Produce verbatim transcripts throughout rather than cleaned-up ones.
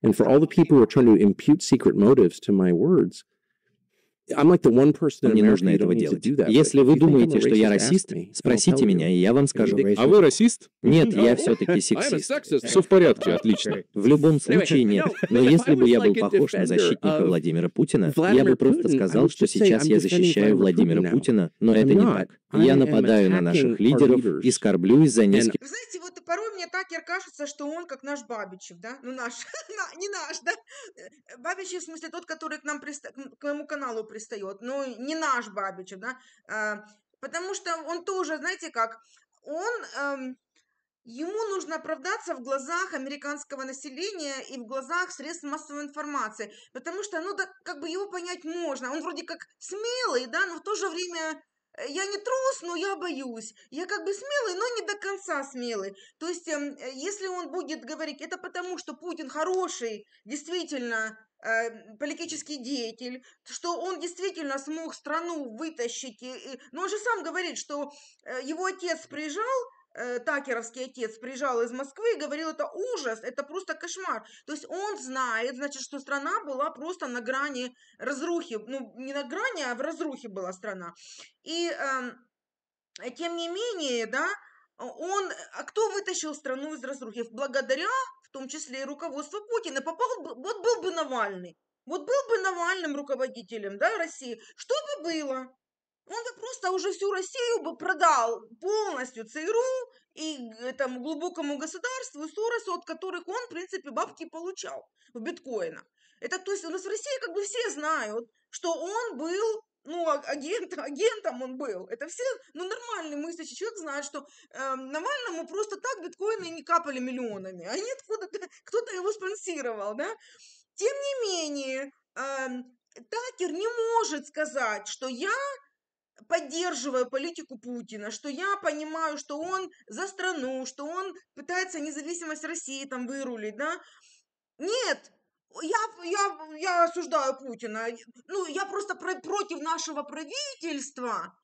And for all the people who are trying to impute secret motives to my words, I'm like the one person in Не America нужно who этого don't need to делать. do that. Если But вы if you think I'm a думаете, что я racist, ask расист, me, and I'll спросите tell меня, you. и я вам скажу. А вы расист? Нет, я все-таки сексист. Все в порядке, отлично. В любом случае нет. Но если бы я был похож на защитника Владимира Путина, я бы просто сказал, что сейчас я защищаю Владимира Путина, но это не так. Я нападаю на наших лидеров и скорблю из-за нескольких... Вы знаете, вот порой мне Такер кажется, что он как наш Бабичев, да? Ну, наш, не наш, да? Бабичев, в смысле, тот, который к нам приста... к моему каналу пристает, но не наш Бабичев, да? А, потому что он тоже, знаете как, он... Эм, ему нужно оправдаться в глазах американского населения и в глазах средств массовой информации, потому что, ну, да, как бы его понять можно. Он вроде как смелый, да, но в то же время... Я не трус, но я боюсь. Я как бы смелый, но не до конца смелый. То есть, э, если он будет говорить, это потому, что Путин хороший, действительно, э, политический деятель, что он действительно смог страну вытащить. И, и, но он же сам говорит, что э, его отец приезжал, э, такеровский отец приезжал из Москвы и говорил, это ужас, это просто кошмар. То есть он знает, значит, что страна была просто на грани разрухи. Ну, не на грани, а в разрухе была страна. И э, тем не менее, да, он, а кто вытащил страну из разрухи? Благодаря, в том числе и руководству Путина, попал бы, вот был бы Навальный, вот был бы Навальным руководителем, да, России, что бы было? Он бы просто уже всю Россию бы продал полностью ЦРУ и этому глубокому государству, Соросу, от которых он, в принципе, бабки получал в биткоинах. Это, то есть у нас в России как бы все знают, что он был, ну, агент, агентом он был. Это все, ну, нормальный мыслящий человек знает, что э, Навальному просто так биткоины не капали миллионами. Они откуда-то, кто-то его спонсировал, да. Тем не менее, э, Такер не может сказать, что я поддерживаю политику Путина, что я понимаю, что он за страну, что он пытается независимость России там вырулить, да. Нет, я, я, я осуждаю Путина, ну, я просто про, против нашего правительства.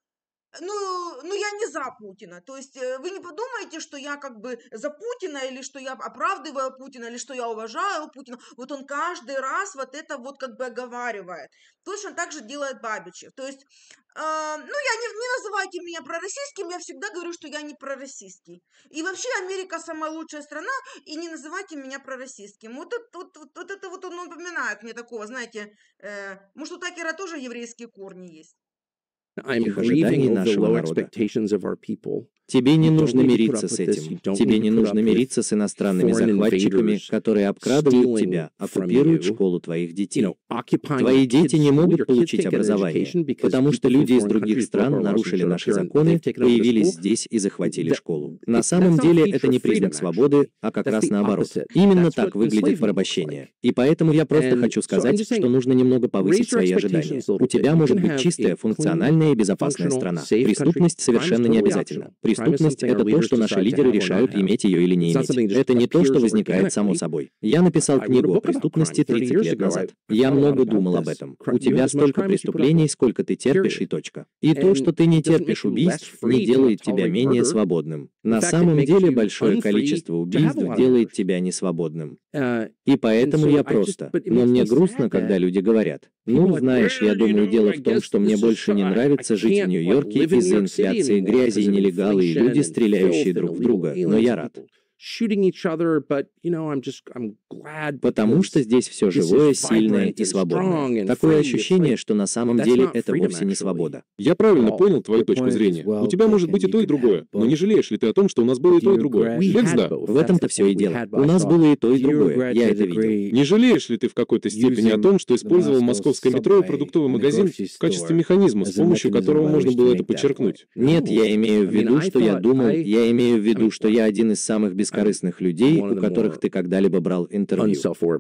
Ну, ну, я не за Путина. То есть вы не подумайте, что я как бы за Путина, или что я оправдываю Путина, или что я уважаю Путина. Вот он каждый раз вот это вот как бы оговаривает. Точно так же делает Бабичев. То есть, э, ну, я не, не называйте меня пророссийским, я всегда говорю, что я не пророссийский. И вообще Америка самая лучшая страна, и не называйте меня пророссийским. Вот, это, вот, вот, вот это вот он напоминает мне такого, знаете, э, может, у Такера тоже еврейские корни есть. I'm grieving over the low expectations of our people. Тебе не нужно мириться с этим. Тебе не нужно мириться с иностранными захватчиками, которые обкрадывают тебя, оккупируют школу твоих детей. Твои дети не могут получить образование, потому что люди из других стран нарушили наши законы, появились здесь и захватили школу. На самом деле это не признак свободы, а как раз наоборот. Именно так выглядит порабощение. И поэтому я просто хочу сказать, что нужно немного повысить свои ожидания. У тебя может быть чистая, функциональная и безопасная страна. Преступность совершенно не обязательна. Преступность — это то, что наши лидеры решают, иметь ее или не иметь. Это не то, что возникает само собой. Я написал книгу о преступности тридцать лет назад. Я много думал об этом. У тебя столько преступлений, сколько ты терпишь, и точка. И то, что ты не терпишь убийств, не делает тебя менее свободным. На самом деле большое количество убийств делает тебя несвободным. И поэтому я просто... Но мне грустно, когда люди говорят: ну, знаешь, я думаю, дело в том, что мне больше не нравится жить в Нью-Йорке из-за инфляции, грязи и нелегалы, и люди, стреляющие друг в друга, но я рад. Потому что здесь все живое, сильное и свободное. Такое ощущение, что на самом деле это вовсе не свобода. Я правильно понял твою точку зрения. У тебя может быть и то, и другое. Но не жалеешь ли ты о том, что у нас было и то, и другое? Лекс, да. В этом-то все и дело. У нас было и то, и другое. Я это видел. Не жалеешь ли ты в какой-то степени о том, что использовал московское метро и продуктовый магазин в качестве механизма, с помощью которого можно было это подчеркнуть? Нет, я имею в виду, что я думал, я имею в виду, что я один из самых бескорыстных людей, у которых ты когда-либо брал интервью.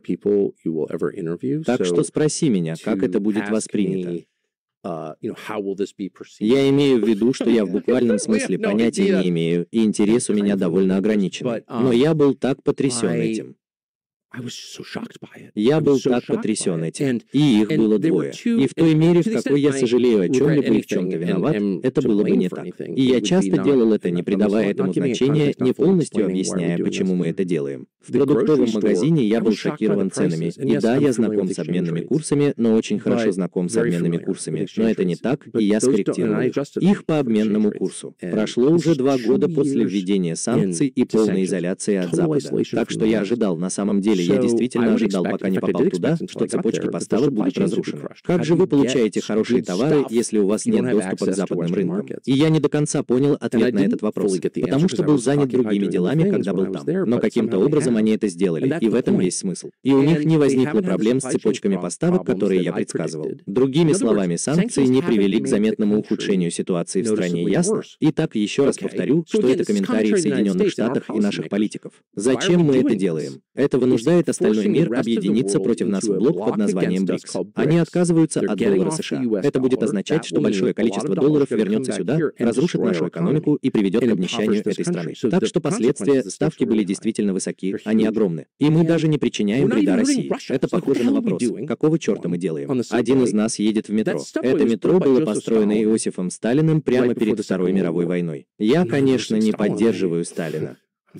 Так что спроси меня, как это будет воспринято. Я имею в виду, что я в буквальном смысле понятия не имею, и интерес у меня довольно ограничен. Но я был так потрясен этим. Я был так потрясен этим. И их было двое. И в той мере, в какой я сожалею о чем-либо и в чем-то виноват, это было бы не так. И я часто делал это, не придавая этому значения, не полностью объясняя, почему мы это делаем. В продуктовом магазине я был шокирован ценами. И да, я знаком с обменными курсами, но очень хорошо знаком с обменными курсами. Но это не так, и я скорректировал их. Их по обменному курсу. Прошло уже два года после введения санкций и полной изоляции от Запада. Так что я ожидал, на самом деле, я действительно ожидал, пока не попал туда, что цепочки поставок будут разрушены. Как же вы получаете хорошие товары, если у вас нет доступа к западным рынкам? И я не до конца понял ответ на этот вопрос, потому что был занят другими делами, когда был там. Но каким-то образом они это сделали, и в этом весь смысл. И у них не возникло проблем с цепочками поставок, которые я предсказывал. Другими словами, санкции не привели к заметному ухудшению ситуации в стране, ясно? Итак, еще раз повторю, что это комментарии в Соединенных Штатах и наших политиков. Зачем мы это делаем? Это вынуждает остальной мир объединиться против нас в блок под названием БРИКС. Они отказываются от доллара США. Это будет означать, что большое количество долларов вернется сюда, разрушит нашу экономику и приведет к обнищанию этой страны. Так что последствия ставки были действительно высоки, они огромны. И мы даже не причиняем вреда России. Это похоже на вопрос, какого черта мы делаем? Один из нас едет в метро. Это метро было построено Иосифом Сталиным прямо перед Второй мировой войной. Я, конечно, не поддерживаю Сталина.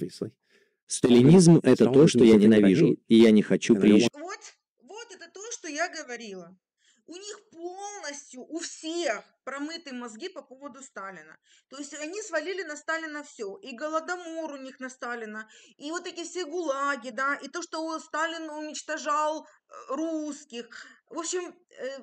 Сталинизм — это то, что я ненавижу, и я не хочу приезжать. Вот, вот это то, что я говорила. У них полностью, у всех промыты мозги по поводу Сталина. То есть они свалили на Сталина все. И Голодомор у них на Сталина, и вот эти все гулаги, да, и то, что Сталин уничтожал русских. В общем,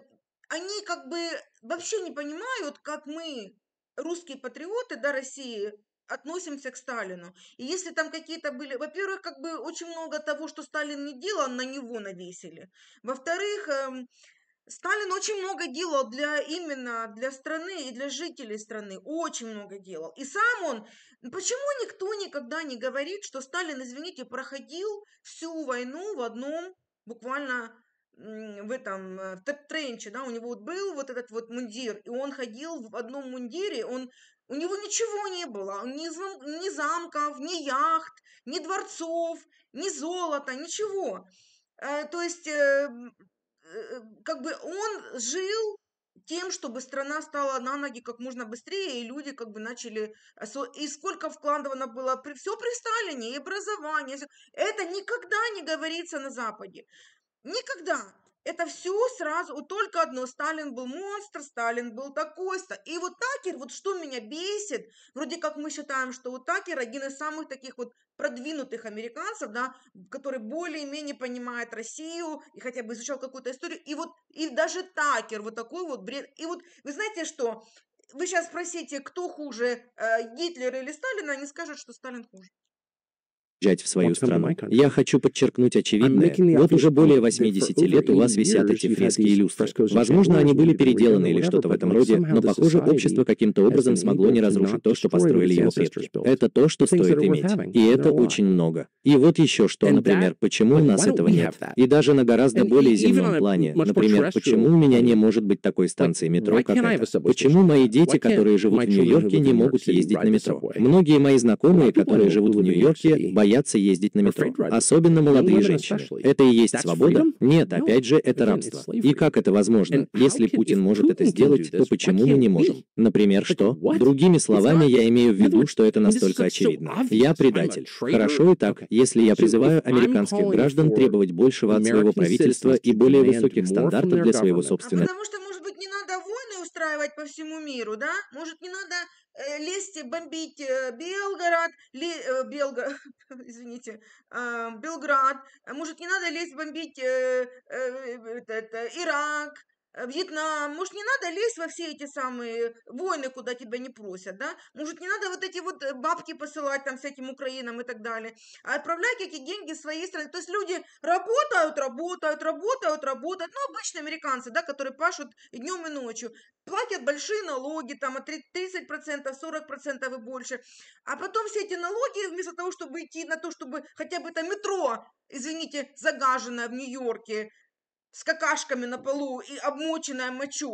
они как бы вообще не понимают, как мы, русские патриоты, да, России, относимся к Сталину. И если там какие-то были... Во-первых, как бы очень много того, что Сталин не делал, на него навесили. Во-вторых, эм, Сталин очень много делал для именно для страны и для жителей страны. Очень много делал. И сам он... Почему никто никогда не говорит, что Сталин, извините, проходил всю войну в одном буквально... в этом в тренче, да, у него вот был вот этот вот мундир, и он ходил в одном мундире, он, у него ничего не было, ни, зам, ни замков, ни яхт, ни дворцов, ни золота, ничего. Э, то есть, э, э, как бы он жил тем, чтобы страна стала на ноги как можно быстрее, и люди как бы начали... И сколько вкладывано было, все при Сталине, и образование, это никогда не говорится на Западе. Никогда. Это все сразу, вот только одно. Сталин был монстр, Сталин был такой-то. И вот Такер, вот что меня бесит, вроде как мы считаем, что вот Такер один из самых таких вот продвинутых американцев, да, который более-менее понимает Россию и хотя бы изучал какую-то историю. И вот, и даже Такер, вот такой вот бред. И вот, вы знаете что, вы сейчас спросите, кто хуже, э, Гитлер или Сталин, они скажут, что Сталин хуже. В свою страну. Я хочу подчеркнуть очевидное. Вот уже более восьмидесяти лет у вас висят эти фрески и люстры. Возможно, они были переделаны или что-то в этом роде, но, похоже, общество каким-то образом смогло не разрушить то, что построили его предки. Это то, что стоит иметь. И это очень много. И вот еще что, например, почему у нас этого нет. И даже на гораздо более земном плане. Например, почему у меня не может быть такой станции метро, как эта? Почему мои дети, которые живут в Нью-Йорке, не могут ездить на метро? Многие мои знакомые, которые живут в Нью-Йорке, боятся ездить на метро. Особенно молодые женщины. Это и есть свобода? Нет, опять же, это рабство. И как это возможно? Если Путин может это сделать, то почему мы не можем? Например, что? Другими словами, я имею в виду, что это настолько очевидно. Я предатель. Хорошо и так, если я призываю американских граждан требовать большего от своего правительства и более высоких стандартов для своего собственного. Потому что, может быть, не надо войны устраивать по всему миру, да? Может, не надо э, лезть, бомбить э, Белгород, ли, э, Белгород, извините, э, Белград. Может, не надо лезть, бомбить э, э, это, Ирак, Вьетнам. Может, не надо лезть во все эти самые войны, куда тебя не просят, да? Может, не надо вот эти вот бабки посылать там всяким Украинам и так далее, а отправлять эти деньги в своей стране. То есть люди работают, работают, работают, работают. Ну, обычные американцы, да, которые пашут и днем, и ночью. Платят большие налоги, там, от тридцать процентов, сорок процентов и больше. А потом все эти налоги, вместо того, чтобы идти на то, чтобы хотя бы это метро, извините, загаженное в Нью-Йорке, с какашками на полу и обмоченная мочой.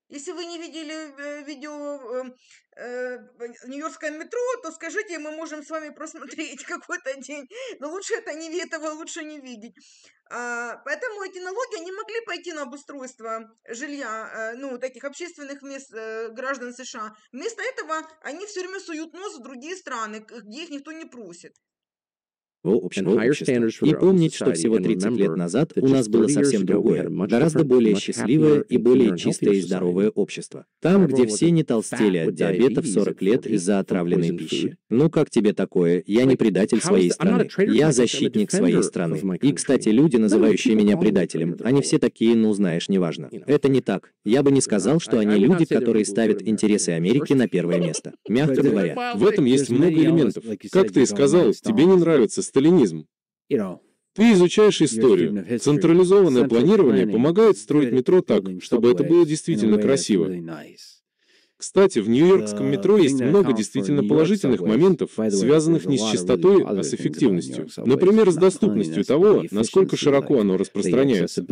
Если вы не видели э, видео э, э, в Нью-Йоркском метро, то скажите, мы можем с вами просмотреть какой-то день. Но лучше это не, этого лучше не видеть. А, поэтому эти налоги, они могли пойти на обустройство жилья, э, ну, таких общественных мест э, граждан США. Вместо этого они все время суют нос в другие страны, к- где их никто не просит. общего общества. И помнить, что всего тридцать лет назад у нас было совсем другое, гораздо более счастливое и более чистое и здоровое общество. Там, где все не толстели от диабета в сорок лет из-за отравленной пищи. Ну как тебе такое? Я не предатель своей страны. Я защитник своей страны. И, кстати, люди, называющие меня предателем, они все такие, ну знаешь, неважно. Это не так. Я бы не сказал, что они люди, которые ставят интересы Америки на первое место. Мягко говоря. В этом есть много элементов. Как ты и сказал, тебе не нравится сталинизм. Ты изучаешь историю. Централизованное планирование помогает строить метро так, чтобы это было действительно красиво. Кстати, в нью-йоркском метро есть много действительно положительных моментов, связанных не с чистотой, а с эффективностью. Например, с доступностью того, насколько широко оно распространяется.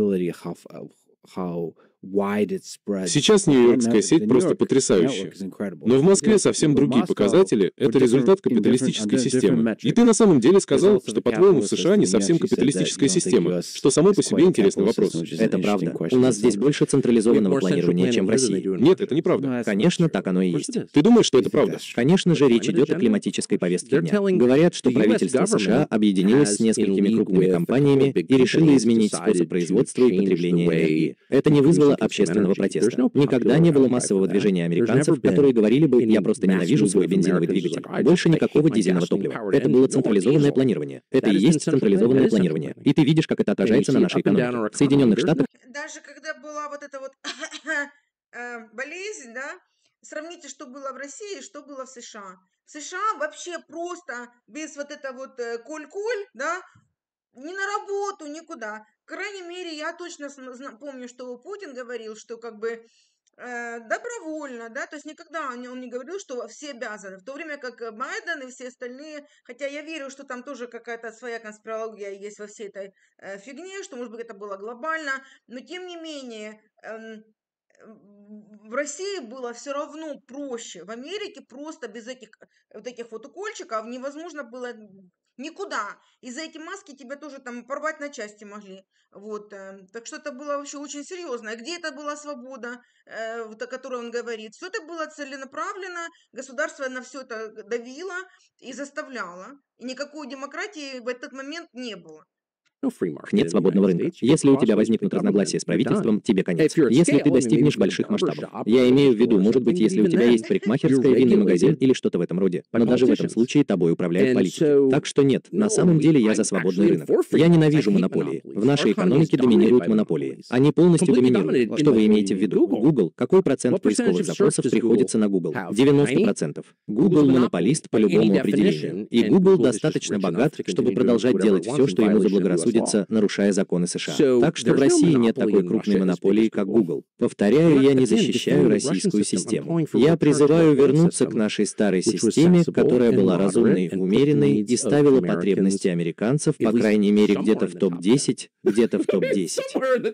Сейчас нью-йоркская сеть просто потрясающая. Но в Москве совсем другие показатели — это результат капиталистической системы. И ты на самом деле сказал, что, по-твоему, в США не совсем капиталистическая система, что само по себе интересный вопрос. Это правда. У нас здесь больше централизованного планирования, чем в России. Нет, это неправда. Конечно, так оно и есть. Ты думаешь, что это правда? Конечно же, речь идет о климатической повестке дня. Говорят, что правительство США объединилось с несколькими крупными компаниями и решило изменить способ производства и потребления энергии. Это не вызвало общественного протеста. Никогда не было массового движения американцев, которые говорили бы: «Я просто ненавижу свой бензиновый двигатель». Больше никакого дизельного топлива. Это было централизованное планирование. Это и есть централизованное планирование. И ты видишь, как это отражается на нашей экономике. В Соединенных Штатах... Даже когда была вот эта вот болезнь, да, сравните, что было в России и что было в США. В США вообще просто без вот это вот коль-коль, да, ни на работу, никуда. По крайней мере, я точно помню, что Путин говорил, что как бы э, добровольно, да, то есть никогда он, он не говорил, что все обязаны, в то время как Байден и все остальные, хотя я верю, что там тоже какая-то своя конспирология есть во всей этой э, фигне, что, может быть, это было глобально, но тем не менее... Э, в России было все равно проще. В Америке просто без этих вот этих вот укольчиков невозможно было никуда. И за эти маски тебя тоже там порвать на части могли. Вот. Так что это было вообще очень серьезно. И где это была свобода, э, о которой он говорит? Все это было целенаправленно. Государство на все это давило и заставляло. И никакой демократии в этот момент не было. Нет свободного рынка. Если у тебя возникнут разногласия с правительством, тебе конец. Если ты достигнешь больших масштабов. Я имею в виду, может быть, если у тебя есть парикмахерская, винный магазин или что-то в этом роде. Но даже в этом случае тобой управляют политики. Так что нет, на самом деле я за свободный рынок. Я ненавижу монополии. В нашей экономике доминируют монополии. Они полностью доминируют. Что вы имеете в виду? Google. Какой процент поисковых запросов приходится на Google? девяносто процентов. Google монополист по любому определению. И Google достаточно богат, чтобы продолжать делать все, что ему заблагорассудится, нарушая законы США. Так что в России нет такой крупной монополии, как Google. Повторяю, я не защищаю российскую систему. Я призываю вернуться к нашей старой системе, которая была разумной, умеренной и ставила потребности американцев, по крайней мере, где-то в топ десять, где-то в топ десять.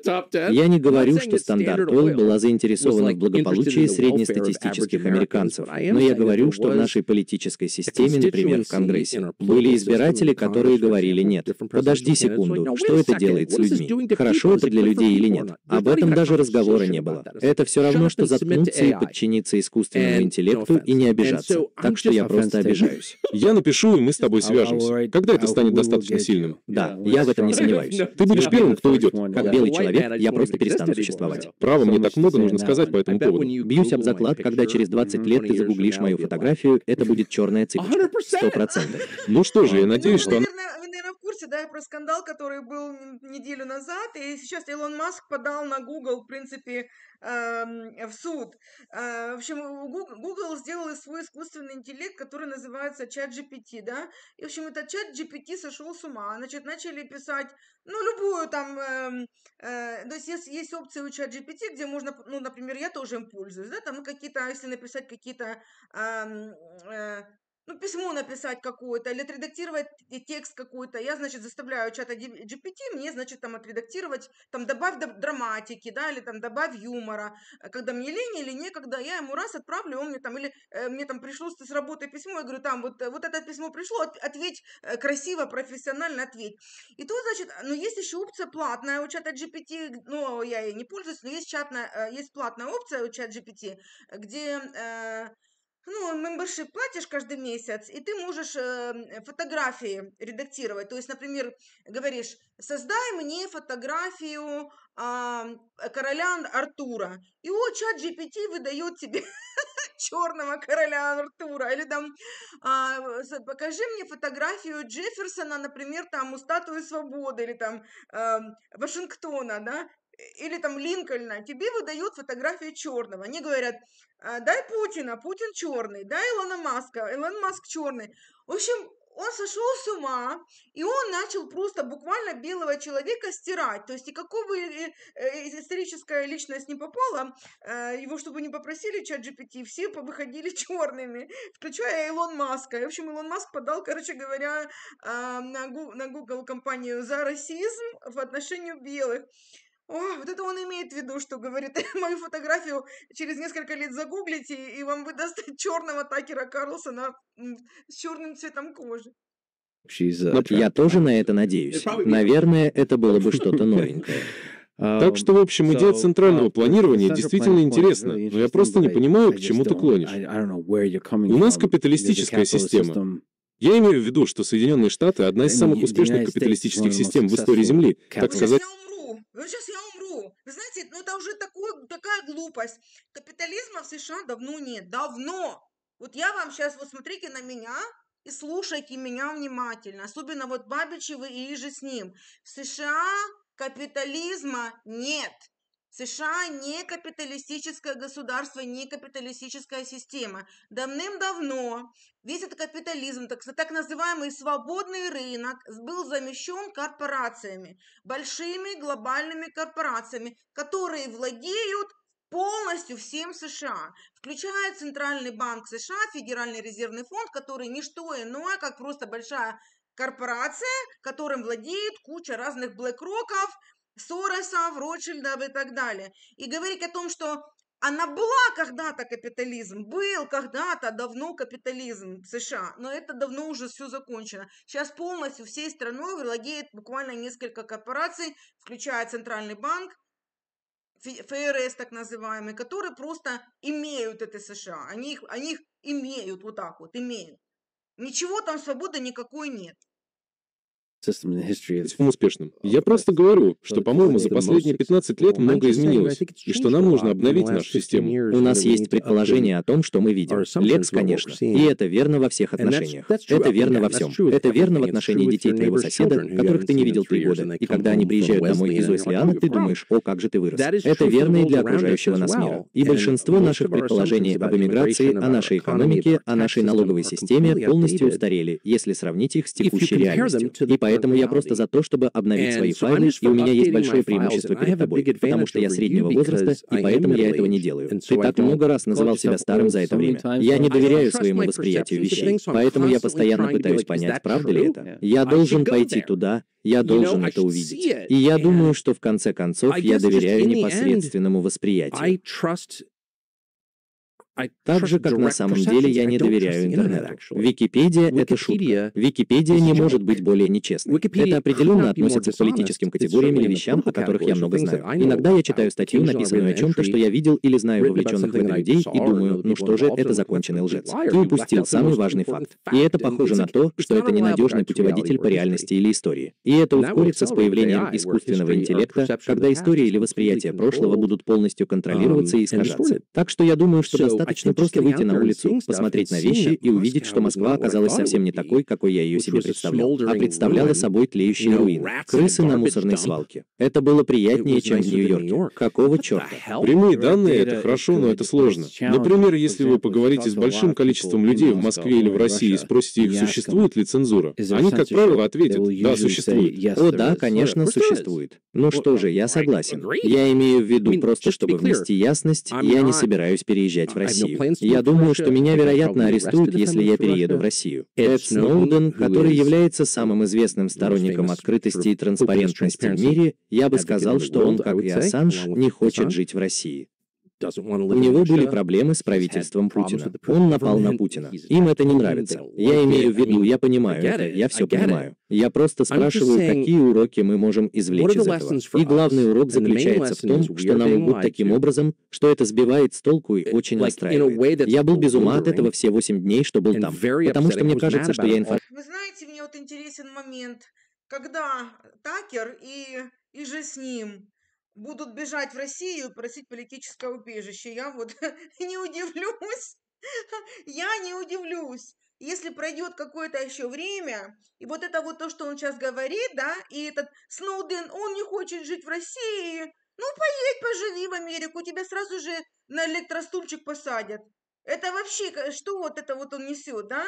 Я не говорю, что Стандарт Ойл была заинтересована в благополучии среднестатистических американцев, но я говорю, что в нашей политической системе, например, в Конгрессе, были избиратели, которые говорили: «Нет, подожди секунду, что это делает с людьми? Хорошо это для людей или нет?» Об этом даже разговора не было. Это все равно, что заткнуться и подчиниться искусственному интеллекту и не обижаться. Так что я просто обижаюсь. Я напишу, и мы с тобой свяжемся. Когда это станет достаточно сильным? Да, я в этом не сомневаюсь. Ты будешь первым, кто уйдет. Как белый человек, я просто перестану существовать. Право, мне так много нужно сказать по этому поводу. Бьюсь об заклад, когда через двадцать лет ты загуглишь мою фотографию, это будет черная цыпочка. Сто процентов. Ну что же, я надеюсь, что она... Вы, наверное, в курсе, да, про скандал, который был неделю назад, и сейчас Илон Маск подал на Google, в принципе, в суд. В общем, Google сделал свой искусственный интеллект, который называется чат джи пи ти, да, и, в общем, этот чат джи пи ти сошел с ума, значит, начали писать, ну, любую там, э, э, то есть есть, есть опции у чат джи пи ти, где можно, ну, например, я тоже им пользуюсь, да, там, ну, какие-то, если написать какие-то, э, э, ну, письмо написать какое-то или отредактировать текст какой-то. Я, значит, заставляю чата джи пи ти мне, значит, там отредактировать, там добавь драматики, да, или там добавь юмора. Когда мне лень или некогда, я ему раз отправлю, он мне там, или э, мне там пришло с работы письмо, я говорю, там, вот, вот это письмо пришло, от, ответь э, красиво, профессионально ответь. И тут, значит, ну, есть еще опция платная у чата джи пи ти, ну, я ей не пользуюсь, но есть, чатная, э, есть платная опция у чата джи пи ти, где... Э, Ну, мембершип платишь каждый месяц, и ты можешь э, фотографии редактировать. То есть, например, говоришь, создай мне фотографию э, короля Артура. И вот чат джи пи ти выдает тебе черного короля Артура. Или там, э, покажи мне фотографию Джефферсона, например, там у статуи свободы, или там э, Вашингтона, да, или там Линкольна, тебе выдают фотографию черного. Они говорят, дай Путина, Путин черный, дай Илона Маска, Илон Маск черный. В общем, он сошел с ума, и он начал просто буквально белого человека стирать. То есть, и какого бы историческая личность не попала, его чтобы не попросили чат джи пи ти, все выходили черными, включая Илон Маска. И, в общем, Илон Маск подал, короче говоря, на Google компанию за расизм в отношении белых. О, вот это он имеет в виду, что говорит, мою фотографию через несколько лет загуглите, и вам выдаст черного Такера Карлсона с черным цветом кожи. Я тоже на это надеюсь. Наверное, это было бы что-то новенькое. Так что, в общем, идея центрального планирования действительно интересна, но я просто не понимаю, к чему ты клонишь. У нас капиталистическая система. Я имею в виду, что Соединенные Штаты — одна из самых успешных капиталистических систем в истории Земли, так сказать. Вот сейчас я умру. Вы знаете, ну это уже такое, такая глупость. Капитализма в США давно нет. Давно. Вот я вам сейчас, вот смотрите на меня и слушайте меня внимательно. Особенно вот Бабичевы и иже с ним. В США капитализма нет. США не капиталистическое государство, не капиталистическая система. Давным-давно весь этот капитализм, так, так называемый свободный рынок, был замещен корпорациями, большими глобальными корпорациями, которые владеют полностью всем США, включая Центральный банк США, Федеральный резервный фонд, который не что иное, как просто большая корпорация, которым владеет куча разных блэк-роков, Соросов, Ротшильдов и так далее. И говорить о том, что она была когда-то капитализм, был когда-то давно капитализм в США, но это давно уже все закончено. Сейчас полностью всей страной владеет буквально несколько корпораций, включая Центральный банк, эф эр эс так называемый, которые просто имеют это США. Они их, они их имеют вот так вот, имеют. Ничего там свободы никакой нет. Успешным. Я просто говорю, что, по-моему, за последние пятнадцать лет много изменилось, и что нам нужно обновить нашу систему. У нас есть предположение о том, что мы видим. Лекс, конечно. И это верно во всех отношениях. Это верно во всем. Это верно в отношении детей твоего соседа, которых ты не видел три года. И когда они приезжают домой из Уэслиана, ты думаешь, о, как же ты вырос. Это верно и для окружающего нас мира. И большинство наших предположений об эмиграции, о нашей экономике, о нашей налоговой системе полностью устарели, если сравнить их с текущей реальностью. И Поэтому я просто за то, чтобы обновить свои файлы, и у меня есть большое преимущество перед тобой, потому что я среднего возраста, и поэтому я этого не делаю. Ты так много раз называл себя старым за это время. Я не доверяю своему восприятию вещей, поэтому я постоянно пытаюсь понять, правда ли это. Я должен пойти туда, я должен это увидеть. И я думаю, что в конце концов я доверяю непосредственному восприятию. Так же, как на самом деле я не доверяю интернету. Википедия — это шутка. Википедия не может быть более нечестной. Это определенно относится к политическим категориям или вещам, о которых я много знаю. Иногда я читаю статью, написанную о чем-то, что я видел или знаю вовлеченных в это людей, и думаю, ну что же, это законченный лжец. Ты упустил самый важный факт. И это похоже на то, что это ненадежный путеводитель по реальности или истории. И это ускорится с появлением искусственного интеллекта, когда история или восприятие прошлого будут полностью контролироваться и искажаться. Так что я думаю, что достаточно Достаточно просто выйти на улицу, посмотреть на вещи и увидеть, что Москва оказалась совсем не такой, какой я ее себе представлял, а представляла собой тлеющие руины, крысы на мусорной свалке. Это было приятнее, чем в Нью-Йорке. Какого черта? Прямые данные — это хорошо, но это сложно. Например, если вы поговорите с большим количеством людей в Москве или в России и спросите их, существует ли цензура, они, как правило, ответят: да, существует. О, да, конечно, существует. Ну что же, я согласен. Я имею в виду просто, чтобы внести ясность, я не собираюсь переезжать в Россию. Россию. Я думаю, что меня, вероятно, арестуют, если я перееду в Россию. Эд Сноуден, который является самым известным сторонником открытости и транспарентности в мире, я бы сказал, что он, как и Ассанж, не хочет жить в России. У него были проблемы с правительством Путина. Он напал на Путина. Им это не нравится. Я имею в виду, я понимаю это, я все понимаю. Я просто спрашиваю, какие уроки мы можем извлечь из этого. И главный урок заключается в том, что нам лгут таким образом, что это сбивает с толку и очень расстраивает. Я был без ума от этого все восемь дней, что был там. Потому что мне кажется, что я информирую. Вы знаете, мне вот интересен момент, когда Такер и, и же с ним будут бежать в Россию и просить политическое убежище. Я вот не удивлюсь. Я не удивлюсь. Если пройдет какое-то еще время, и вот это вот то, что он сейчас говорит, да, и этот Сноуден, он не хочет жить в России, ну, поедь, поживи в Америку, тебя сразу же на электростульчик посадят. Это вообще, что вот это вот он несет, да?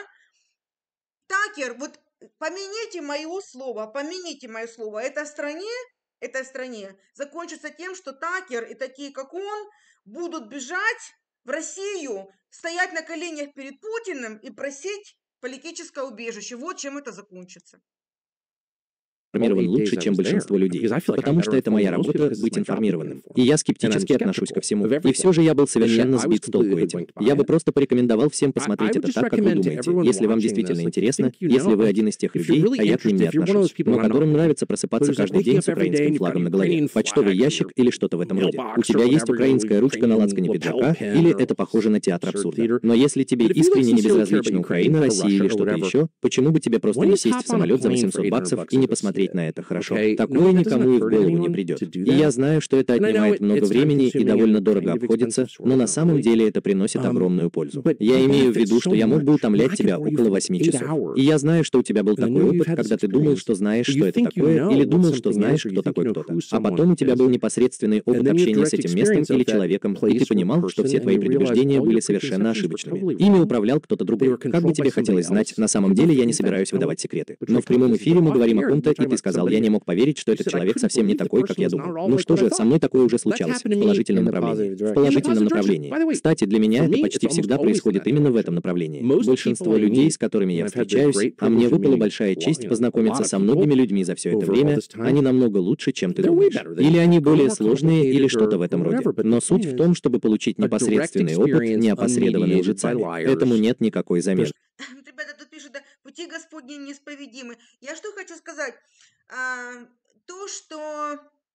Такер, вот помяните мое слово, помяните мое слово, это стране, этой стране закончится тем, что Такер и такие, как он, будут бежать в Россию, стоять на коленях перед Путиным и просить политическое убежище. Вот чем это закончится. Информирован лучше, чем большинство людей, потому что это моя работа — быть информированным. И я скептически отношусь ко всему. И все же я был совершенно сбит с толку этим. Я бы просто порекомендовал всем посмотреть это так, как вы думаете, если вам действительно интересно, если вы один из тех людей, а я к ним не отношусь, но которым нравится просыпаться каждый день с украинским флагом на голове, почтовый ящик или что-то в этом роде. У тебя есть украинская ручка на лацкане пиджака, или это похоже на театр абсурда. Но если тебе искренне не безразлична Украина, Россия или что-то еще, почему бы тебе просто не сесть в самолет за восемьсот баксов и не посмотреть на это, хорошо? Такое никому и в голову не придет. И я знаю, что это отнимает много времени и довольно дорого обходится, но на самом деле это приносит огромную пользу. Я имею в виду, что я мог бы утомлять тебя около восьми часов. И я знаю, что у тебя был такой опыт, когда ты думал, что знаешь, что это такое, или думал, что знаешь, кто такой кто-то. А потом у тебя был непосредственный опыт общения с этим местом или человеком, и ты понимал, что все твои предубеждения были совершенно ошибочными. Ими управлял кто-то другой. Как бы тебе хотелось знать, на самом деле я не собираюсь выдавать секреты. Но в прямом эфире мы говорим о ком-то, и ты сказал, я не мог поверить, что этот человек совсем не такой, как я думал. Ну что же, со мной такое уже случалось, в положительном направлении. В положительном направлении. Кстати, для меня это почти всегда происходит именно в этом направлении. Большинство людей, с которыми я встречаюсь, а мне выпала большая честь познакомиться со многими людьми за все это время, они намного лучше, чем ты думаешь. Или они более сложные, или что-то в этом роде. Но суть в том, чтобы получить непосредственный опыт, не опосредованный лжецами. Этому нет никакой замены. Ребята, тут пишут, да, пути Господни неисповедимы. Я что хочу сказать? А, то, что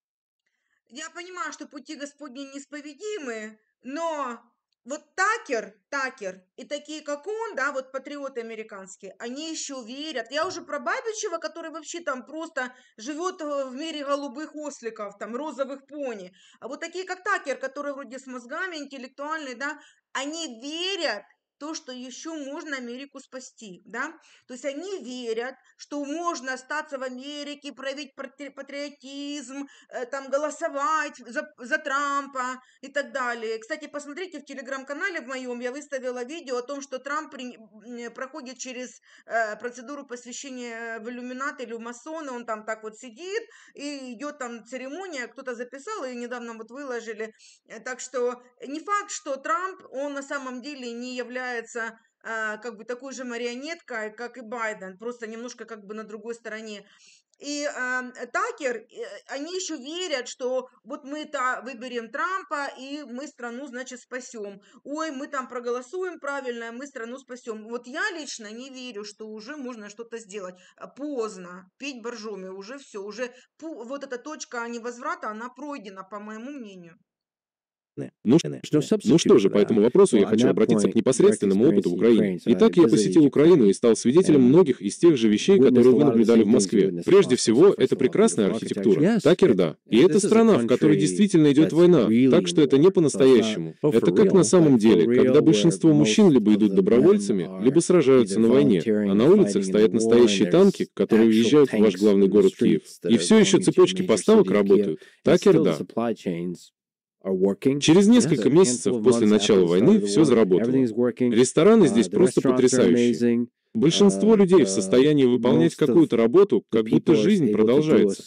я понимаю, что пути Господни неисповедимы, но вот Такер, Такер и такие, как он, да, вот патриоты американские, они еще верят. Я уже про Бабичева, который вообще там просто живет в мире голубых осликов, там, розовых пони. А вот такие, как Такер, которые вроде с мозгами, интеллектуальные, да, они верят, то, что еще можно Америку спасти, да, то есть они верят, что можно остаться в Америке, проявить патриотизм, э, там, голосовать за, за Трампа и так далее. Кстати, посмотрите, в телеграм-канале в моем я выставила видео о том, что Трамп при, проходит через э, процедуру посвящения в иллюминаты или в масоны, он там так вот сидит, и идет там церемония, кто-то записал, и недавно вот выложили, так что не факт, что Трамп, он на самом деле не является является э, как бы такой же марионеткой, как и Байден, просто немножко как бы на другой стороне. И э, Такер, э, они еще верят, что вот мы-то выберем Трампа, и мы страну, значит, спасем. Ой, мы там проголосуем правильно, мы страну спасем. Вот я лично не верю, что уже можно что-то сделать. Поздно. Петь боржоми, уже все. Уже вот эта точка невозврата, она пройдена, по моему мнению. Ну, ну что же, по этому вопросу я хочу обратиться к непосредственному опыту в Украине. Итак, я посетил Украину и стал свидетелем многих из тех же вещей, которые вы наблюдали в Москве. Прежде всего, это прекрасная архитектура. Такер, да. И это страна, в которой действительно идет война, так что это не по-настоящему. Это как на самом деле, когда большинство мужчин либо идут добровольцами, либо сражаются на войне, а на улицах стоят настоящие танки, которые въезжают в ваш главный город Киев. И все еще цепочки поставок работают. Такер, да. Через несколько месяцев после начала войны все заработало. Рестораны здесь просто потрясающие. Большинство людей в состоянии выполнять какую-то работу, как будто жизнь продолжается.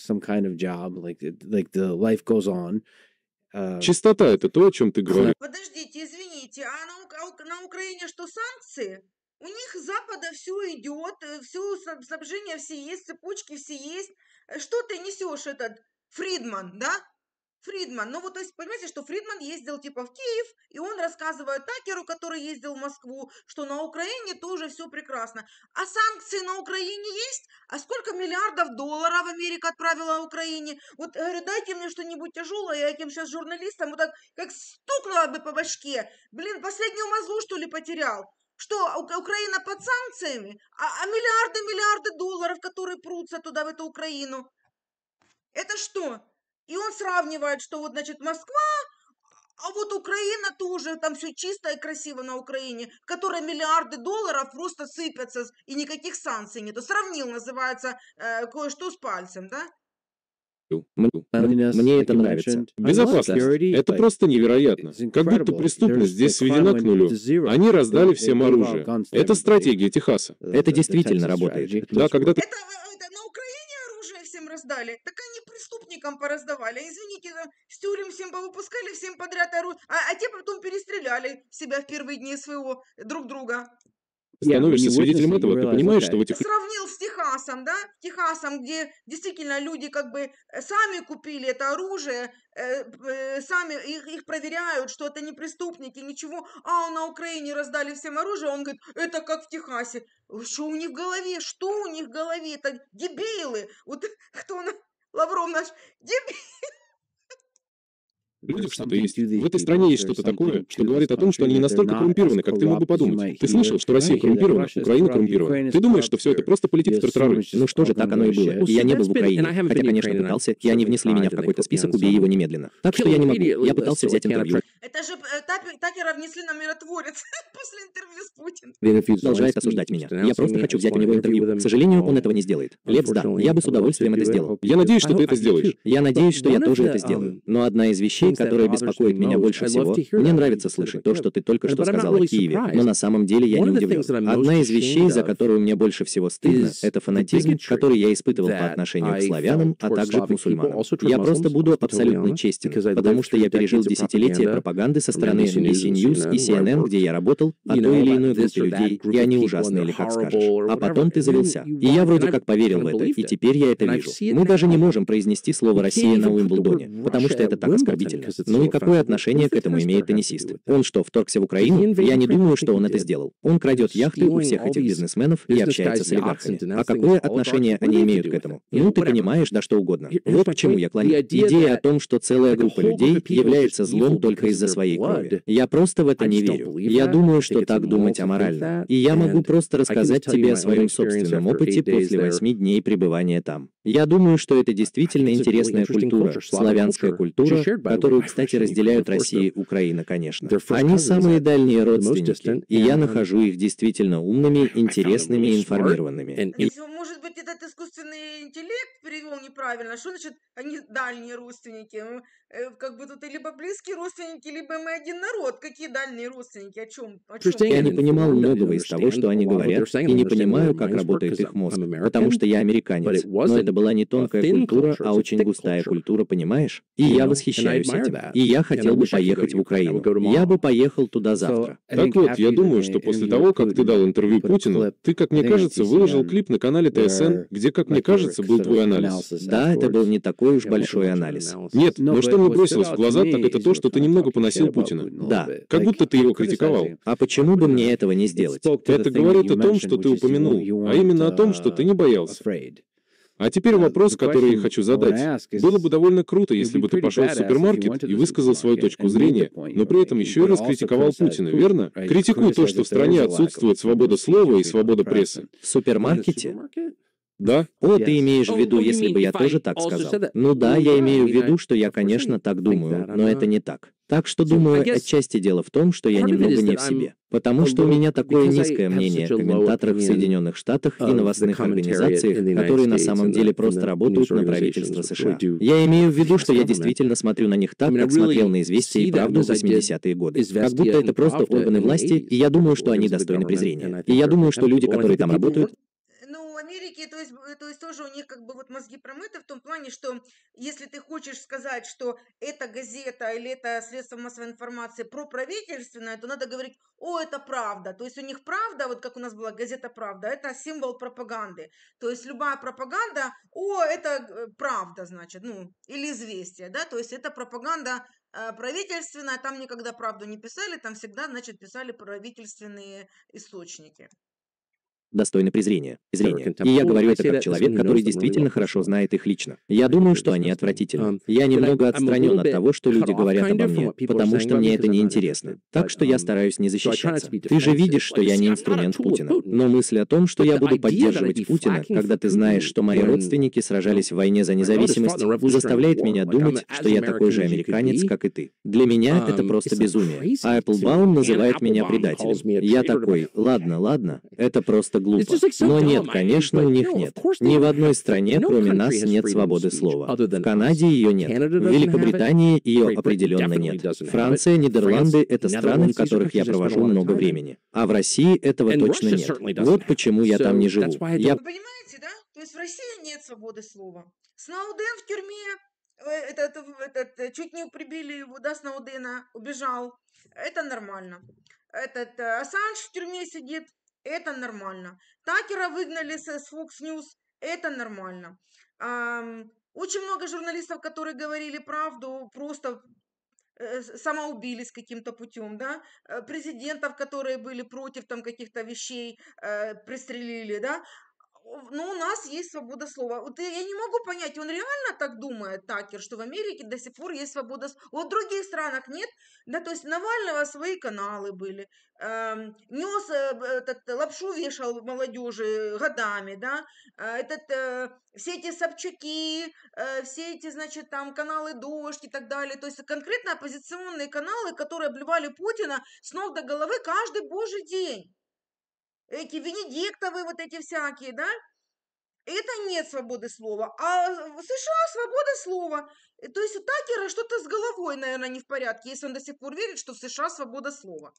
Чистота — это то, о чем ты говоришь. Подождите, извините, а, ну, а на Украине что санкции, у них с Запада все идет, все снабжение все есть, цепочки все есть. Что ты несешь, этот Фридман, да? Фридман, ну вот, то есть, понимаете, что Фридман ездил типа в Киев, и он рассказывает Такеру, который ездил в Москву, что на Украине тоже все прекрасно. А санкции на Украине есть? А сколько миллиардов долларов Америка отправила Украине? Вот, говорю, дайте мне что-нибудь тяжелое, я этим сейчас журналистам вот так, как стукнула бы по башке. Блин, последнюю мозгу, что ли, потерял? Что, Украина под санкциями? А, а миллиарды, миллиарды долларов, которые прутся туда, в эту Украину? Это что? И он сравнивает, что вот, значит, Москва, а вот Украина тоже, там все чисто и красиво на Украине, в которой миллиарды долларов просто сыпятся, и никаких санкций нету. Сравнил, называется, э, кое-что с пальцем, да? Мне это нравится. Безопасность. Это просто невероятно. Как будто преступность здесь сведена к нулю. Они раздали всем оружие. Это стратегия Техаса. Это действительно работает. Да, когда ты... Это, это на Украине оружие всем раздали? Так они преступникам пораздавали. Извините, с тюрем всем повыпускали, всем подряд оружие. А, а те потом перестреляли себя в первые дни своего друг друга. Становишься свидетелем этого, ты понимаешь, что в этих... Сравнил с Техасом, да? Техасом, где действительно люди как бы сами купили это оружие, э, э, сами их, их проверяют, что это не преступники, ничего. А на Украине раздали всем оружие, он говорит, это как в Техасе. Что у них в голове? Что у них в голове? Это дебилы. Вот кто на... Лавров наш дебил. Людям что-то есть. В этой стране есть что-то такое, что говорит о том, что они не настолько коррумпированы, как ты мог бы подумать. Ты слышал, что Россия коррумпирована, Украина коррумпирована. Ты думаешь, что все это просто политический терроризм? Ну что же, так оно и было. И я не был в Украине. Хотя, конечно, пытался, и они внесли меня в какой-то список, убей его немедленно. Так что я не могу. Я пытался взять интервью. Это же Такера внесли на миротворец после интервью с Путиным. Продолжает осуждать меня. Я просто хочу взять у него интервью. К сожалению, он этого не сделает. Лекс, да, я бы с удовольствием это сделал. Я надеюсь, что ты это сделаешь. Я надеюсь, что я тоже это сделаю. Но одна из вещей, которая беспокоит меня больше всего, мне нравится слышать то, что ты только что сказал о Киеве, но на самом деле я не удивлен. Одна из вещей, за которую мне больше всего стыдно, это фанатизм, который я испытывал по отношению к славянам, а также к мусульманам. Я просто буду абсолютно честен, потому что я пережил десятилетия пропаганды со стороны эн би си News и си эн эн, где я работал, о той или иной группе людей, и они ужасные, или как скажешь. А потом ты завелся. И я вроде как поверил в это, и теперь я это вижу. Мы даже не можем произнести слово «Россия» на Уимблдоне, потому что это так оскорбительно. Ну и какое отношение к этому имеет теннисист? Он что, вторгся в Украину? Я не думаю, что он это сделал. Он крадет яхты у всех этих бизнесменов и общается с олигархами. А какое отношение они имеют к этому? Ну, ты понимаешь, да что угодно. Вот к чему я клоню. Идея о том, что целая группа людей является злом только из-за своей крови. Я просто в это не верю. Я думаю, что так думать аморально. И я могу просто рассказать тебе о своем собственном опыте после восьми дней пребывания там. Я думаю, что это действительно интересная культура, славянская культура, которую, кстати, разделяют Россия и Украина, конечно. Они самые дальние родственники, и я нахожу их действительно умными, интересными и информированными. Может быть, этот искусственный интеллект перевел неправильно. Что значит они дальние родственники? Как бы тут либо близкие родственники, либо мы один народ. Какие дальние родственники? О чем? О чем? Я не понимал многого из того, что они говорят, и не понимаю, как работает их мозг, потому что я американец. Но это была не тонкая культура, а очень густая культура, понимаешь? И я восхищаюсь этим. И я хотел бы поехать в Украину. Я бы поехал туда завтра. Так вот, я думаю, что после того, как ты дал интервью Путину, ты, как мне кажется, выложил клип на канале тэ эс эн, где, как мне кажется, был твой анализ. Да, это был не такой уж большой анализ. Нет, но что мне бросилось в глаза, так это то, что ты немного поносил Путина. Да. Как будто ты его критиковал. А почему бы мне этого не сделать? Это говорит о том, что ты упомянул, а именно о том, что ты не боялся. А теперь вопрос, который я хочу задать. Было бы довольно круто, если бы ты пошел в супермаркет и высказал свою точку зрения, но при этом еще и раскритиковал Путина, верно? Критикуй то, что в стране отсутствует свобода слова и свобода прессы. В супермаркете? Да. О, ты имеешь в виду, если бы я тоже так сказал? Ну да, я имею в виду, что я, конечно, так думаю, но это не так. Так что, думаю, отчасти дело в том, что я немного не в себе. Потому что у меня такое низкое мнение о комментаторах в Соединенных Штатах и новостных организациях, которые на самом деле просто работают на правительство США. Я имею в виду, что я действительно смотрю на них так, как смотрел на «Известия» и «Правду» в восьмидесятые годы. Как будто это просто органы власти, и я думаю, что они достойны презрения. И я думаю, что люди, которые там работают... Америке, то есть, э, то есть тоже у них как бы вот мозги промыты в том плане, что если ты хочешь сказать, что эта газета или это средство массовой информации проправительственное, то надо говорить: о, это правда. То есть у них правда, вот как у нас была газета «Правда», это символ пропаганды. То есть любая пропаганда, о, это э, правда, значит, ну, или известие, да, то есть это пропаганда э, правительственная, там никогда правду не писали, там всегда, значит, писали правительственные источники. Достойны презрения. презрения. И я говорю это как человек, который действительно хорошо знает их лично. Я думаю, что они отвратительны. Я немного отстранен от того, что люди говорят обо мне, потому что мне это не интересно. Так что я стараюсь не защищаться. Ты же видишь, что я не инструмент Путина. Но мысль о том, что я буду поддерживать Путина, когда ты знаешь, что мои родственники сражались в войне за независимость, заставляет меня думать, что я такой же американец, как и ты. Для меня это просто безумие. А Эпплбаум называет меня предателем. Я такой: ладно, ладно, это просто глупо. Но нет, конечно, у них нет. Ни в одной стране, кроме нас, нет свободы слова. В Канаде ее нет. В Великобритании ее определенно нет. Франция, Нидерланды — это страны, в которых я провожу много времени. А в России этого точно нет. Вот почему я там не живу. Я... Вы понимаете, да? То есть в России нет свободы слова. Сноуден в тюрьме, этот, этот, чуть не прибили его, да, Сноудена, убежал. Это нормально. Этот Ассанж в тюрьме сидит. Это нормально. Такера выгнали с Fox News. Это нормально. Ам, очень много журналистов, которые говорили правду, просто э, самоубились каким-то путем, да. Э, Президентов, которые были против там каких-то вещей, э, пристрелили, да. Но у нас есть свобода слова. Вот я не могу понять, он реально так думает, Такер, что в Америке до сих пор есть свобода слова. Вот в других странах нет. Да, то есть Навального свои каналы были. Эм, нес э, этот, лапшу вешал молодежи годами, да. Э, этот, э, все эти Собчаки, э, все эти, значит, там каналы «Дождь» и так далее. То есть конкретно оппозиционные каналы, которые обливали Путина с ног до головы каждый божий день. Эти Венедиктовы, вот эти всякие, да, это нет свободы слова. А в США свобода слова. То есть у Такера что-то с головой, наверное, не в порядке, если он до сих пор верит, что в США свобода слова.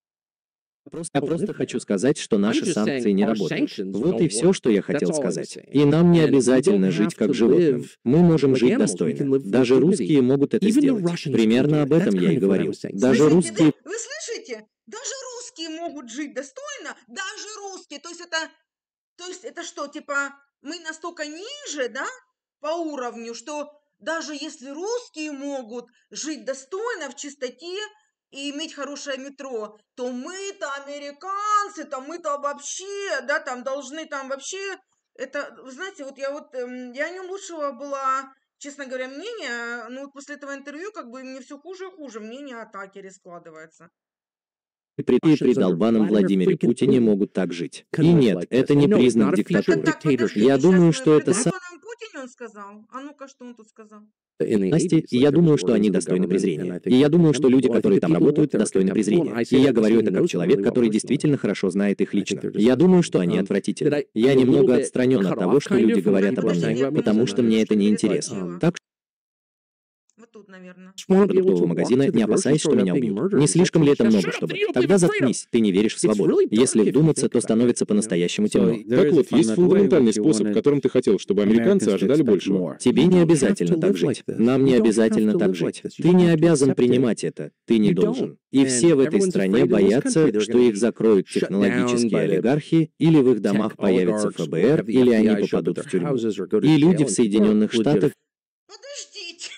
Я просто хочу сказать, что наши санкции не работают. Вот и все, что я хотел сказать. И нам не обязательно жить как животным. Мы можем жить достойно. Даже русские могут это сделать. Примерно об этом я и говорил. Даже русские... Вы слышите? Даже русские могут жить достойно. Даже русские. То есть это, то есть это что, типа, мы настолько ниже, да, по уровню, что даже если русские могут жить достойно, в чистоте, и иметь хорошее метро, то мы-то американцы, то мы-то вообще, да, там должны там вообще, это, вы знаете, вот я вот, эм, я о нем лучшего была, честно говоря, мнение, но вот после этого интервью как бы мне все хуже и хуже мнение о Такере складывается. И при, и при долбаном Владимире Путине могут так жить. И нет, это не признак диктатуры. Так, подождите, Я думаю, что это... При долбаном Путине он сказал? А ну-ка, что он тут сказал? Настя, и я думаю, что они достойны презрения. И я думаю, что люди, которые там работают, достойны презрения. И я говорю это как человек, который действительно хорошо знает их лично. Я думаю, что они отвратительны. Я немного отстранен от того, что люди говорят обо мне, потому что мне это не интересно. Так Вот тут, наверное. продуктового магазина, не опасаясь, что меня убьют. Не слишком ли это много, чтобы... Тогда заткнись, ты не веришь в свободу. Если вдуматься, то становится по-настоящему темно. Так вот, есть фундаментальный способ, которым ты хотел, чтобы американцы ожидали большего. Тебе не обязательно так жить. Нам не обязательно так жить. Ты не обязан принимать это. Ты не должен. И все в этой стране боятся, что их закроют технологические олигархи, или в их домах появится эф бэ эр, или они попадут в тюрьму. И люди в Соединенных Штатах... Подождите,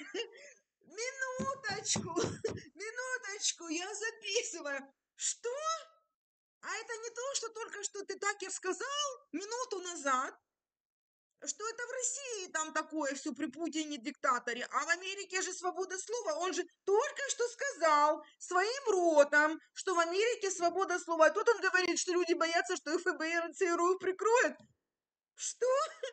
минуточку, минуточку, я записываю. Что? А это не то, что только что ты, Такер, сказал минуту назад? Что это в России там такое все при Путине диктаторе, а в Америке же свобода слова. Он же только что сказал своим ротом, что в Америке свобода слова. А тут он говорит, что люди боятся, что эф бэ эр и цэ эр у прикроют. Что?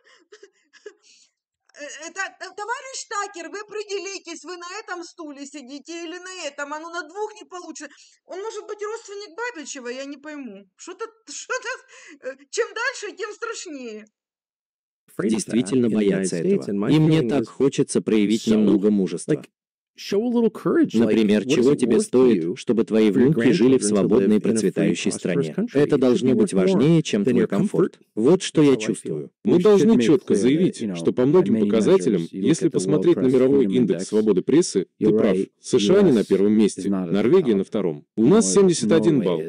Это, товарищ Такер, вы определитесь, вы на этом стуле сидите или на этом, оно на двух не получится. Он может быть родственник Бабичева, я не пойму. Что-то, что-то, чем дальше, тем страшнее. Действительно боятся этого. И мне так хочется проявить немного мужества. Например, чего тебе стоит, чтобы твои внуки жили в свободной и процветающей стране? Это должно быть важнее, чем твой комфорт. Вот что я чувствую. Мы должны четко заявить, что по многим показателям, если посмотреть на мировой индекс свободы прессы, ты прав. США не на первом месте, Норвегия на втором. У нас семьдесят один балл.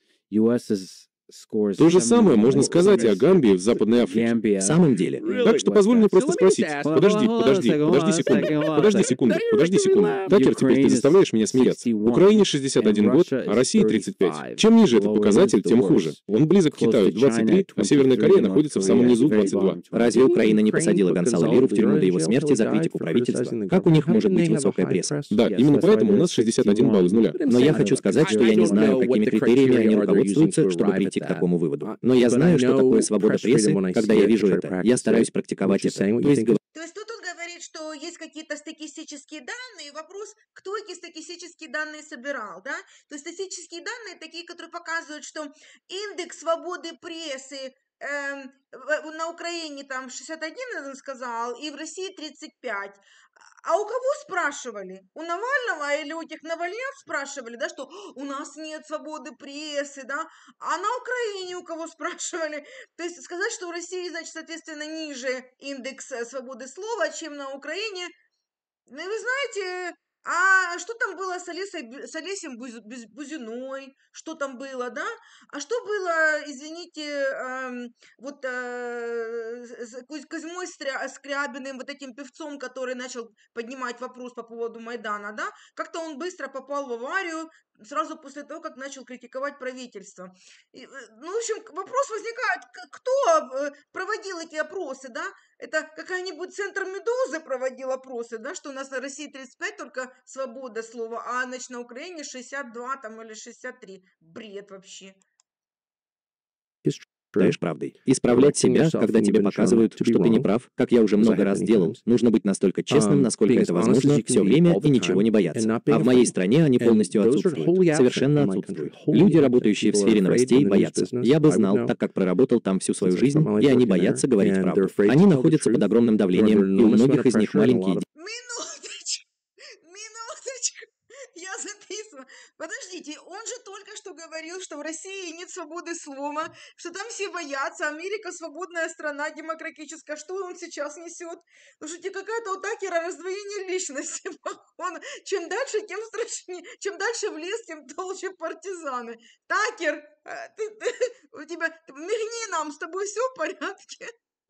То же самое можно сказать и о Гамбии в Западной Африке. В самом деле. Так что позволь мне просто спросить. Подожди, подожди, подожди секунду, подожди секунду, подожди секунду. Такер, теперь ты заставляешь меня смеяться. В Украине шестьдесят один год, а России тридцать пять. Чем ниже этот показатель, тем хуже. Он близок к Китаю двадцать три, а Северная Корея находится в самом низу двадцать два. Разве Украина не посадила Гонсало Лиру в тюрьму до его смерти за критику правительства? Как у них может быть высокая пресса? Да, именно поэтому у нас шестьдесят один балл из нуля. Но я хочу сказать, что я не знаю, какими критериями они руководствуются, чтобы прийти к такому выводу. Но я знаю, что такое свобода прессы, когда я вижу это. Я стараюсь практиковать это. То есть, То есть тут он говорит, что есть какие-то статистические данные, вопрос, кто эти статистические данные собирал, да? То есть статистические данные такие, которые показывают, что индекс свободы прессы эм, на Украине там шестьдесят один, он сказал, и в России тридцать пять. А у кого спрашивали? У Навального или у этих Навальняк спрашивали, да, что у нас нет свободы прессы, да? А на Украине у кого спрашивали? То есть сказать, что в России, значит, соответственно, ниже индекс свободы слова, чем на Украине. Ну и вы знаете, а что там было с, Олесой, с Олесем Бузиной? Что там было, да? А что было, извините, эм, вот э, с Козьмой Скрябиным, вот этим певцом, который начал поднимать вопрос по поводу Майдана, да? Как-то он быстро попал в аварию сразу после того, как начал критиковать правительство. И, ну, в общем, вопрос возникает, кто проводил эти опросы, да? Это какая-нибудь центр Медузы проводил опросы, да, что у нас на России тридцать пять только свобода слова, а значит, на Украине шестьдесят два там, или шестьдесят три. Бред вообще. Считаешь правдой. Исправлять себя, когда тебе показывают, что ты не прав, как я уже много раз делал, нужно быть настолько честным, насколько это возможно, все время и ничего не бояться. А в моей стране они полностью отсутствуют. Совершенно отсутствуют. Люди, работающие в сфере новостей, боятся. Я бы знал, так как проработал там всю свою жизнь, и они боятся говорить правду. Они находятся под огромным давлением, и у многих из них маленькие дети. Минуточку, минуточку, я записываю. Подождите, он же только что говорил, что в России нет свободы слова, что там все боятся, Америка свободная страна, демократическая. Что он сейчас несет? Слушайте, какая-то у Такера раздвоение личности. Чем дальше, тем страшнее. Чем дальше в лес, тем толще партизаны. Такер, ты, ты, у тебя, мигни нам, с тобой все в порядке?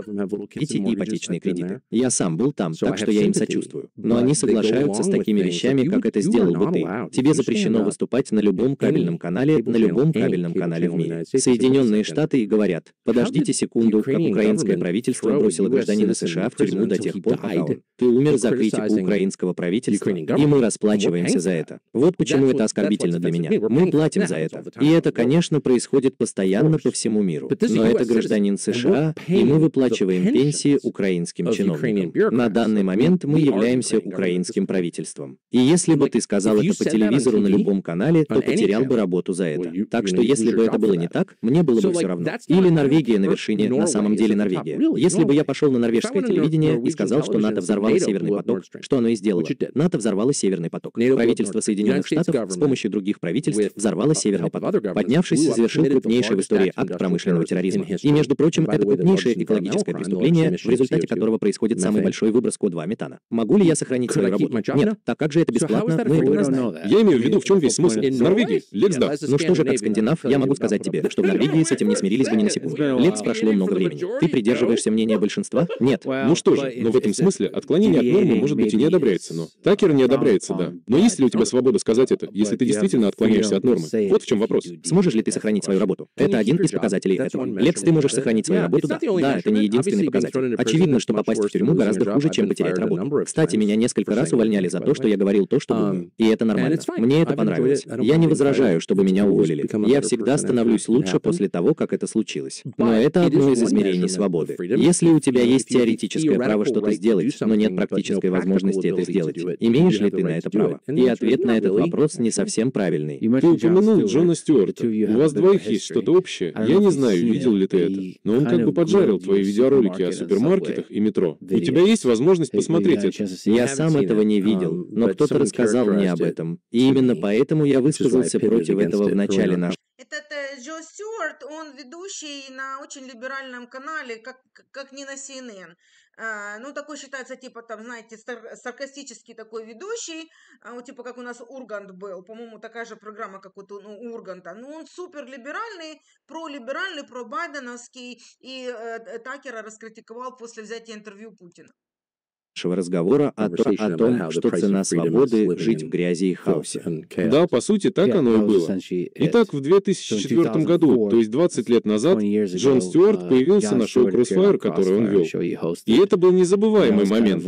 Эти ипотечные кредиты. Я сам был там, так что я им сочувствую. Но они соглашаются с такими вещами, как это сделал бы ты. Тебе запрещено выступать на любом кабельном канале, на любом кабельном канале в мире. Соединенные Штаты говорят, подождите секунду, как украинское правительство бросило гражданина США в тюрьму до тех пор, пока он. Ты умер за критику украинского правительства, и мы расплачиваемся за это. Вот почему это оскорбительно для меня. Мы платим за это. И это, конечно, происходит постоянно по всему миру. Но это гражданин США, и мы выплачиваем Выплачиваем пенсии украинским чиновникам. На данный момент мы являемся украинским правительством. И если бы ты сказал это по телевизору на любом канале, то потерял бы работу за это. Так что если бы это было не так, мне было бы все равно. Или Норвегия на вершине, на самом деле Норвегия. Если бы я пошел на норвежское телевидение и сказал, что НАТО взорвало Северный поток, что оно и сделало. НАТО взорвало Северный поток. Правительство Соединенных Штатов с помощью других правительств взорвало Северный поток. Поднявшись, совершил крупнейший в истории акт промышленного терроризма. И, между прочим, это крупнейшее экологическое преступление, в результате которого происходит самый большой выброс Ко два метана. Могу ли я сохранить свою работу? Нет. Так как же это бесплатно, мы этого не знаем. Я имею в виду, в чем весь смысл. В Норвегии. Лекс, да. Ну что же, как скандинав, я могу сказать тебе, что в Норвегии с этим не смирились бы ни на секунду. Лекс, прошло много времени. Ты придерживаешься мнения большинства? Нет. Ну что же, но в этом смысле отклонение от нормы может быть и не одобряется, но... Такер не одобряется, да. Но есть ли у тебя свобода сказать это, если ты действительно отклоняешься от нормы? Вот в чем вопрос. Сможешь ли ты сохранить свою работу? Это один из показателей этого. Лекс, ты можешь сохранить свою работу, да. Да, это не единственный показатель. Очевидно, что попасть в тюрьму гораздо хуже, чем потерять работу. Кстати, меня несколько раз увольняли за то, что я говорил то, что думаю. И это нормально. Мне это понравилось. Я не возражаю, чтобы меня уволили. Я всегда становлюсь лучше после того, как это случилось. Но это одно из измерений свободы. Если у тебя есть теоретическое право что-то сделать, но нет практической возможности это сделать, имеешь ли ты на это право? И ответ на этот вопрос не совсем правильный. Ты упомянул Джона Стюарта. У вас двоих есть что-то общее. Я не знаю, видел ли ты это, но он как бы поджарил твои видеоролики о супермаркетах и метро. У тебя есть возможность посмотреть это? Я сам этого не видел, но кто-то рассказал мне об этом. И именно поэтому я высказался против этого в начале нашего. Этот э, Джо Стюарт, он ведущий на очень либеральном канале, как, как не на си эн эн. А, ну, такой считается, типа, там, знаете, сар- саркастический такой ведущий, а, вот, типа, как у нас Ургант был, по-моему, такая же программа, как вот у ну, Урганта. Ну, он супер либеральный, пролиберальный, пробайденовский, и э, Такера раскритиковал после взятия интервью Путина. Нашего разговора о, то, о том, что цена свободы — жить в грязи и хаосе. Да, по сути, так оно и было. Итак, в две тысячи четвёртом году, то есть двадцать лет назад, Джон Стюарт появился на шоу Crossfire, которое он вел. И это был незабываемый момент.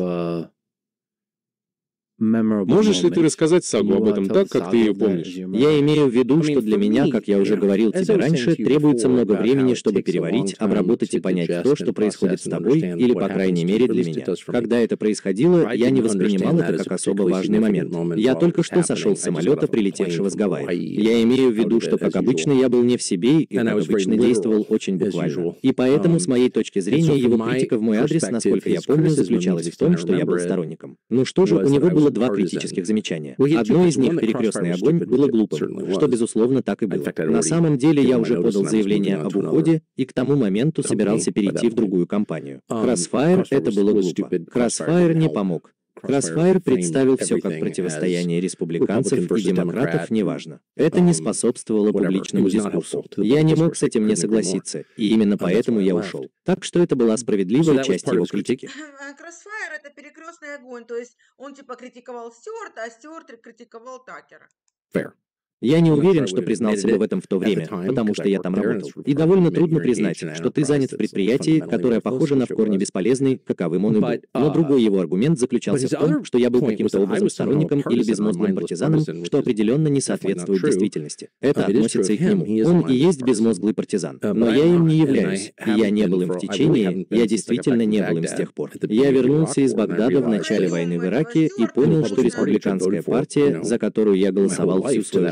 Можешь ли ты рассказать сагу об этом так, как ты ее помнишь? Я имею в виду, что для меня, как я уже говорил тебе раньше, требуется много времени, чтобы переварить, обработать и понять то, что происходит с тобой, или, по крайней мере, для меня. Когда это происходило, я не воспринимал это как особо важный момент. Я только что сошел с самолета, прилетевшего с Гавайи. Я имею в виду, что, как обычно, я был не в себе и, как обычно, действовал очень буквально. И поэтому, с моей точки зрения, его критика в мой адрес, насколько я помню, заключалась в том, что я был сторонником. Ну что же, у него было два критических замечания. Одно из них, «Перекрестный огонь», было глупым, что, безусловно, так и было. На самом деле, я уже подал заявление об уходе и к тому моменту собирался перейти в другую компанию. Crossfire — это было глупо. Crossfire не помог. Crossfire представил все как противостояние республиканцев и демократов, неважно. Это не способствовало публичному дискурсу. Я не мог с этим не согласиться, и именно поэтому я ушел. Так что это была справедливая часть его критики. Crossfire — это перекрестный огонь, то есть он типа критиковал Стюарта, а Стюарт критиковал Такера. Fair. Я не уверен, что признался бы в этом в то время, потому что я там работал. И довольно трудно признать, что ты занят в предприятии, которое похоже на в корне бесполезный, каковым он и был. Но другой его аргумент заключался в том, что я был каким-то образом сторонником или безмозглым партизаном, что определенно не соответствует действительности. Это относится и к нему. Он и есть безмозглый партизан. Но я им не являюсь, и я не был им в течение, я действительно не был им с тех пор. Я вернулся из Багдада в начале войны в Ираке и понял, что республиканская партия, за которую я голосовал всю свою жизнь,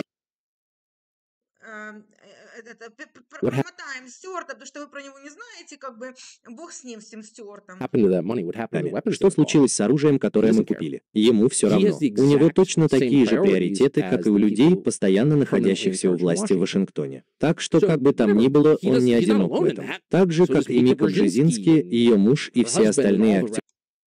это, промотаем Стюарта, потому что вы про него не знаете, как бы бог с ним, с тем Стюартом. Что случилось с оружием, которое мы купили? Ему все равно. У него точно такие же приоритеты, как и у людей, постоянно находящихся у власти в Вашингтоне. Так что, как бы там ни было, он не одинок в этом. Так же, как и Мика Бжезински, ее муж и все остальные актеры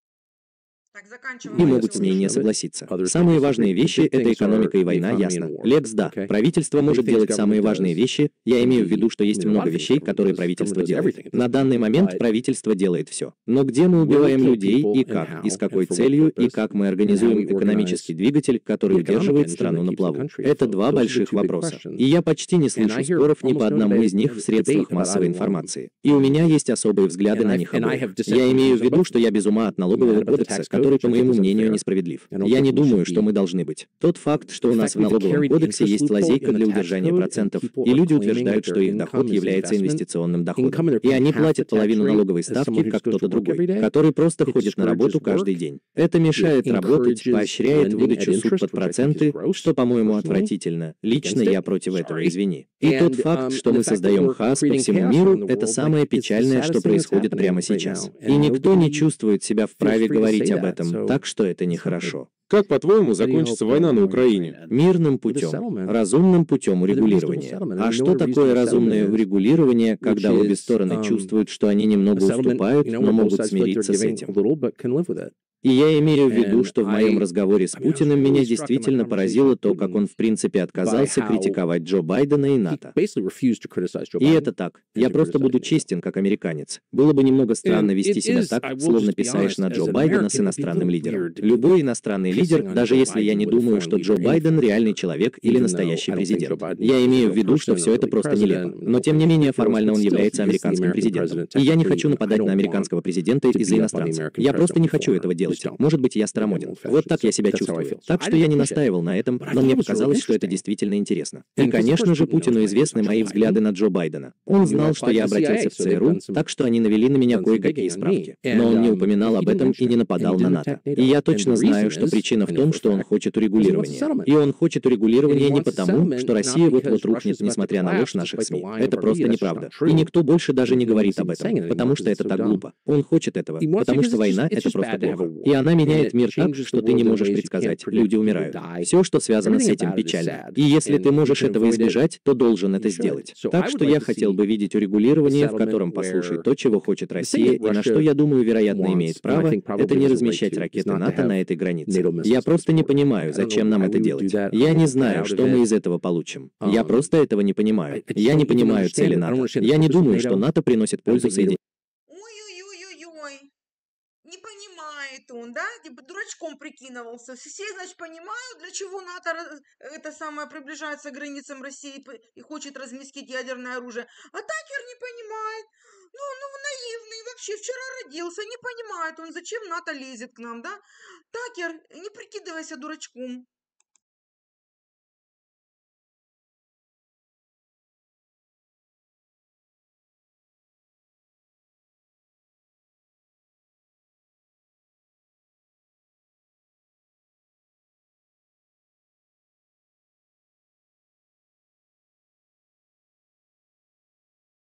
не могут с ней не согласиться. Самые важные вещи — это экономика и война, ясно. Лекс, да, правительство может делать самые важные вещи. Я имею в виду, что есть много вещей, которые правительство делает. На данный момент правительство делает все. Но где мы убиваем людей и как, и с какой целью, и как мы организуем экономический двигатель, который удерживает страну на плаву? Это два больших вопроса. И я почти не слышу споров ни по одному из них в средствах массовой информации. И у меня есть особые взгляды на них обоих. Я имею в виду, что я без ума от налогового кодекса, который, по моему мнению, несправедлив. Я не думаю, что мы должны быть. Тот факт, что у нас в налоговом кодексе есть лазейка для удержания процентов, и люди утверждают, что их доход является инвестиционным доходом. И они платят половину налоговой ставки, как кто-то другой, который просто ходит на работу каждый день. Это мешает работать, поощряет выдачу суд под проценты, что, по-моему, отвратительно. Лично я против этого, извини. И тот факт, что мы создаем хаос по всему миру, это самое печальное, что происходит прямо сейчас. И никто не чувствует себя вправе говорить об этом, так что это нехорошо. Как, по-твоему, закончится война на Украине? Мирным путем, разумным путем урегулирования. А что такое разумное урегулирование, когда обе стороны чувствуют, что они немного уступают, но могут смириться с этим? И я имею в виду, что в моем разговоре с Путиным меня действительно поразило то, как он в принципе отказался критиковать Джо Байдена и НАТО. И это так. Я просто буду честен, как американец. Было бы немного странно вести себя так, словно писаешь на Джо Байдена с иностранным лидером. Любой иностранный лидер, даже если я не думаю, что Джо Байден реальный человек или настоящий президент. Я имею в виду, что все это просто нелепо. Но тем не менее, формально он является американским президентом. И я не хочу нападать на американского президента из-за иностранцев. Я просто не хочу этого делать. Может быть, я старомоден. Вот так я себя чувствую. Так что я не настаивал на этом, но мне показалось, что это действительно интересно. И, конечно же, Путину известны мои взгляды на Джо Байдена. Он знал, что я обратился в ЦРУ, так что они навели на меня кое-какие справки. Но он не упоминал об этом и не нападал на НАТО. И я точно знаю, что причина Причина в том, что он хочет урегулирования. И он хочет урегулирования не потому, что Россия вот-вот рухнет, несмотря на ложь наших СМИ. Это просто неправда. И никто больше даже не говорит об этом, потому что это так глупо. Он хочет этого, потому что война — это просто плохо. И она меняет мир так, что ты не можешь предсказать. Люди умирают. Все, что связано с этим, печально. И если ты можешь этого избежать, то должен это сделать. Так что я хотел бы видеть урегулирование, в котором послушай то, чего хочет Россия, и на что, я думаю, вероятно, имеет право, это не размещать ракеты НАТО на этой границе. Я просто не понимаю, зачем нам это делать. Я не знаю, что мы из этого получим. Я просто этого не понимаю. Я не понимаю цели НАТО. Я не думаю, что НАТО приносит пользу Соединенным. Ой-ой-ой-ой-ой. Не понимает он, да? Типа дурачком прикидывался. Все, значит, понимают, для чего НАТО раз- это самое приближается к границам России п- и хочет разместить ядерное оружие. А Такер не понимает. Ну, ну, наивный вообще, вчера родился, не понимает он, зачем НАТО лезет к нам, да? Такер, не прикидывайся дурачком.